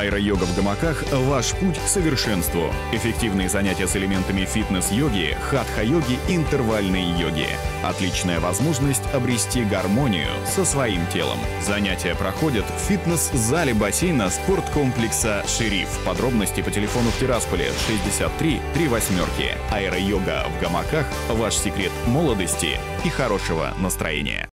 Аэро-йога в гамаках – ваш путь к совершенству. Эффективные занятия с элементами фитнес-йоги, хатха-йоги, интервальной йоги. Отличная возможность обрести гармонию со своим телом. Занятия проходят в фитнес-зале бассейна спорткомплекса «Шериф». Подробности по телефону в Тирасполе 63 38. Аэро-йога в гамаках – ваш секрет молодости и хорошего настроения.